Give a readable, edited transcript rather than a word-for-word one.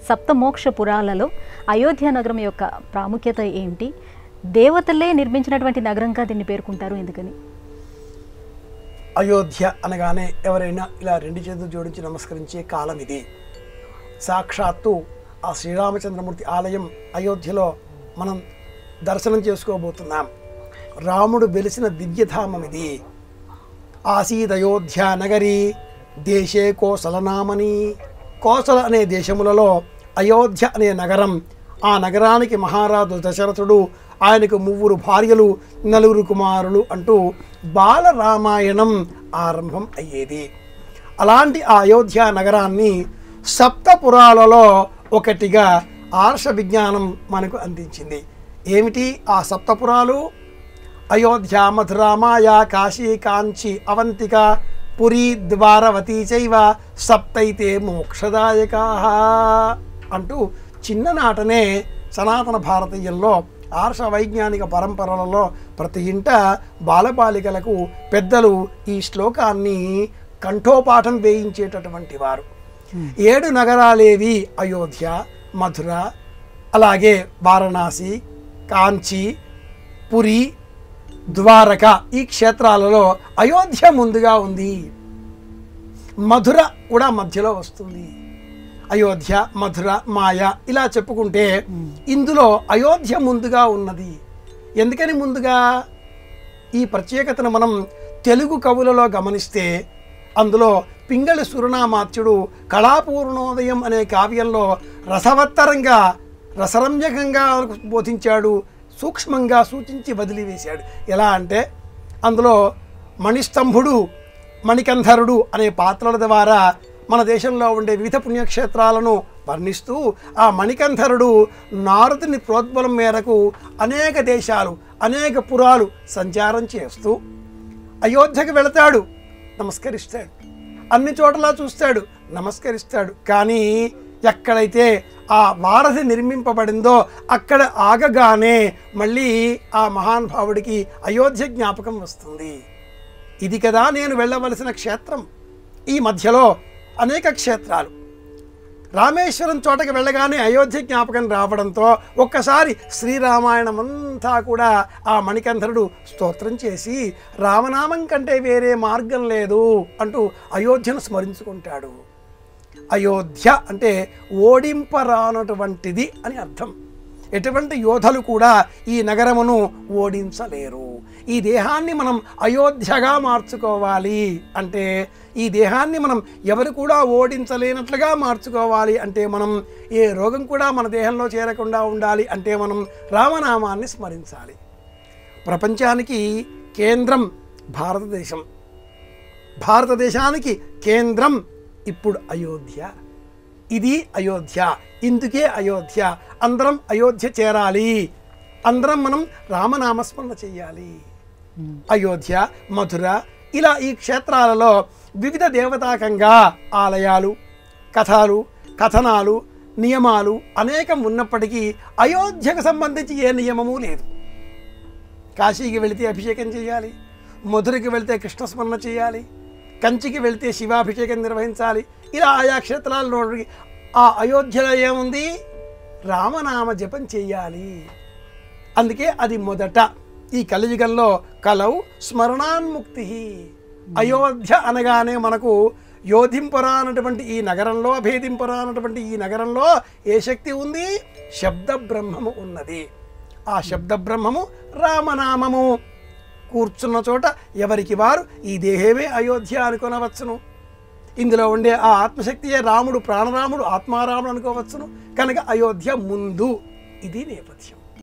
సప్తమోక్ష పురాలలో అయోధ్య నగరం యొక్క ప్రాముఖ్యత ఏంటి? దేవతలే నిర్మించినటువంటి నగరంగా దీన్ని పేర్కొంటారు, ఎందుకని? అయోధ్య అనగానే ఎవరైనా ఇలా రెండు చేతులు జోడించి నమస్కరించే కాలం ఇది. సాక్షాత్తు ఆ శ్రీరామచంద్రమూర్తి ఆలయం అయోధ్యలో మనం దర్శనం చేసుకోబోతున్నాం. రాముడు వెలిసిన దివ్యధామం ఇది. ఆసీదయోధ్య నగరి దేశే కోసలనామని. కోసల అనే దేశములలో అయోధ్య అనే నగరం. ఆ నగరానికి మహారాజు దశరథుడు, ఆయనకు 3 భార్యలు, 4 కుమారులు అంటూ బాలరామాయణం ఆరంభం అయ్యేది. అలాంటి ఆ అయోధ్య నగరాన్ని సప్తపురాలలో ఒకటిగా ఆర్ష విజ్ఞానం మనకు అందించింది. ఏమిటి ఆ సప్తపురాలు? అయోధ్య, మధుర, మాయా, కాశీ, కాంచి, అవంతిక, పురి, ద్వారవతి చైవ సప్తైతే మోక్షదాయకా అంటూ చిన్ననాటనే సనాతన భారతీయంలో ఆర్ష వైజ్ఞానిక పరంపరలలో ప్రతి ఇంట బాలబాలికలకు పెద్దలు ఈ శ్లోకాన్ని కంఠోపాఠం వేయించేటటువంటి వారు. 7 నగరాలేవి? అయోధ్య, మధుర, అలాగే వారణాసి, కాంచి, పురి, ద్వారక. ఈ క్షేత్రాలలో అయోధ్య ముందుగా ఉంది. మధుర కూడా మధ్యలో వస్తుంది. అయోధ్య, మధుర, మాయ ఇలా చెప్పుకుంటే ఇందులో అయోధ్య ముందుగా ఉన్నది. ఎందుకని ముందుగా? ఈ ప్రత్యేకతను మనం తెలుగు కవులలో గమనిస్తే అందులో పింగళి సురనామాత్యుడు కళాపూర్ణోదయం అనే కావ్యంలో రసవత్తరంగా, రసరమ్యకంగా బోధించాడు, సూక్ష్మంగా సూచించి వదిలివేశాడు. ఎలా అంటే అందులో మణిస్తంభుడు, మణికంధరుడు అనే పాత్రల ద్వారా మన దేశంలో ఉండే వివిధ పుణ్యక్షేత్రాలను వర్ణిస్తూ ఆ మణికంధరుడు నారదుని ప్రోద్బలం మేరకు అనేక దేశాలు, అనేక పురాలు సంచారం చేస్తూ అయోధ్యకు వెళతాడు, నమస్కరిస్తాడు. అన్ని చోట్ల చూస్తాడు, నమస్కరిస్తాడు. కానీ ఎక్కడైతే ఆ వారధి నిర్మింపబడిందో అక్కడ ఆగగానే మళ్ళీ ఆ మహానుభావుడికి అయోధ్య జ్ఞాపకం వస్తుంది. ఇది కదా నేను వెళ్ళవలసిన క్షేత్రం. ఈ మధ్యలో అనేక క్షేత్రాలు. రామేశ్వరం చోటకి వెళ్ళగానే అయోధ్య జ్ఞాపకం రావడంతో ఒక్కసారి శ్రీరామాయణం అంతా కూడా ఆ మణికంధరుడు స్తోత్రం చేసి రామనామం కంటే వేరే మార్గం లేదు అంటూ అయోధ్యను స్మరించుకుంటాడు. అయోధ్య అంటే ఓడింపరానటువంటిది అని అర్థం. ఎటువంటి యోధులు కూడా ఈ నగరమును ఓడించలేరు. ఈ దేహాన్ని మనం అయోధ్యగా మార్చుకోవాలి అంటే, ఈ దేహాన్ని మనం ఎవరు కూడా ఓడించలేనట్లుగా మార్చుకోవాలి అంటే, మనం ఏ రోగం కూడా మన దేహంలో చేరకుండా ఉండాలి అంటే మనం రామనామాన్ని స్మరించాలి. ప్రపంచానికి కేంద్రం భారతదేశం. భారతదేశానికి కేంద్రం ఇప్పుడు అయోధ్య. ఇది అయోధ్య, ఇందుకే అయోధ్య. అందరం అయోధ్య చేరాలి, అందరం మనం రామనామస్మరణ చెయ్యాలి. అయోధ్య, మధుర ఇలా ఈ క్షేత్రాలలో వివిధ దేవతాకంగా ఆలయాలు, కథలు, కథనాలు, నియమాలు అనేకం ఉన్నప్పటికీ అయోధ్యకు సంబంధించి ఏ నియమము లేదు. కాశీకి వెళితే అభిషేకం చేయాలి, మధురకి వెళితే కృష్ణస్మరణ చేయాలి, కంచికి వెళితే శివాభిషేకం నిర్వహించాలి. ఇలా ఆయా క్షేత్రాల్లో ఆ అయోధ్యలో ఏముంది? రామనామ జపం చెయ్యాలి. అందుకే అది మొదట. ఈ కలియుగంలో కలౌ స్మరణాన్ముక్తి. అయోధ్య అనగానే మనకు యోధింపరా అన్నటువంటి ఈ నగరంలో, అభేదింపరా అన్నటువంటి ఈ నగరంలో ఏ శక్తి ఉంది? శబ్ద బ్రహ్మము ఉన్నది. ఆ శబ్ద బ్రహ్మము రామనామము. కూర్చున్న చోట ఎవరికి వారు ఈ దేహమే అయోధ్య అనుకొనవచ్చును. ఇందులో ఉండే ఆ ఆత్మశక్తియే రాముడు, ప్రాణరాముడు, ఆత్మారాముడు అనుకోవచ్చును. కనుక అయోధ్య ముందు. ఇది నేపథ్యం.